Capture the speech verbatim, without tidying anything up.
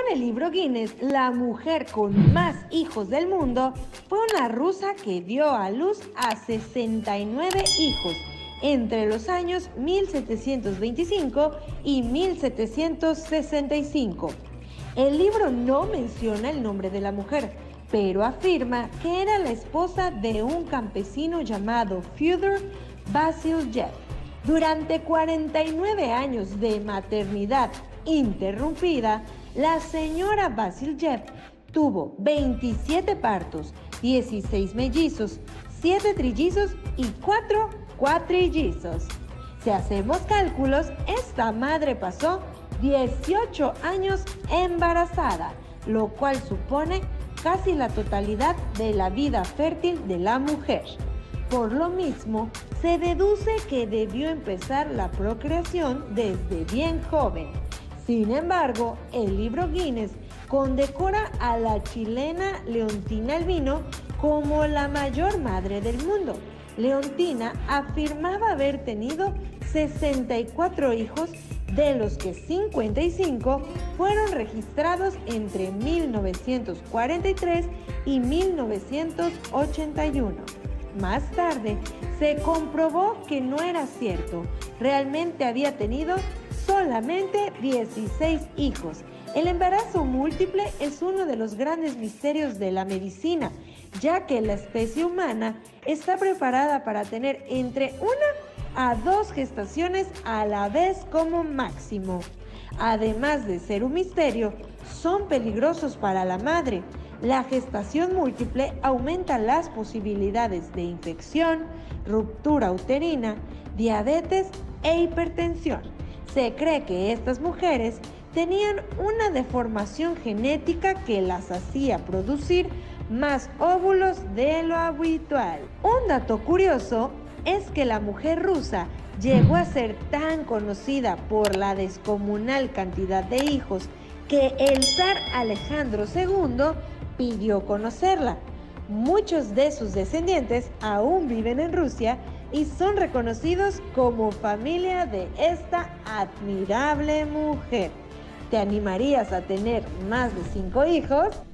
el libro Guinness, la mujer con más hijos del mundo fue una rusa que dio a luz a sesenta y nueve hijos entre los años mil setecientos veinticinco y mil setecientos sesenta y cinco. El libro no menciona el nombre de la mujer, pero afirma que era la esposa de un campesino llamado Fyodor Vasilyev. Durante cuarenta y nueve años de maternidad interrumpida, la señora Vasilyev tuvo veintisiete partos, dieciséis mellizos, siete trillizos y cuatro cuatrillizos. Si hacemos cálculos, esta madre pasó dieciocho años embarazada, lo cual supone casi la totalidad de la vida fértil de la mujer. Por lo mismo, se deduce que debió empezar la procreación desde bien joven. Sin embargo, el libro Guinness condecora a la chilena Leontina Albino como la mayor madre del mundo. Leontina afirmaba haber tenido sesenta y cuatro hijos, de los que cincuenta y cinco fueron registrados entre mil novecientos cuarenta y tres y mil novecientos ochenta y uno. Más tarde, se comprobó que no era cierto. Realmente había tenido solamente dieciséis hijos. El embarazo múltiple es uno de los grandes misterios de la medicina, ya que la especie humana está preparada para tener entre una a dos gestaciones a la vez como máximo. Además de ser un misterio, son peligrosos para la madre. La gestación múltiple aumenta las posibilidades de infección, ruptura uterina, diabetes e hipertensión. Se cree que estas mujeres tenían una deformación genética que las hacía producir más óvulos de lo habitual. Un dato curioso es que la mujer rusa llegó a ser tan conocida por la descomunal cantidad de hijos que el zar Alejandro segundo pidió conocerla. Muchos de sus descendientes aún viven en Rusia y son reconocidos como familia de esta admirable mujer. ¿Te animarías a tener más de cinco hijos?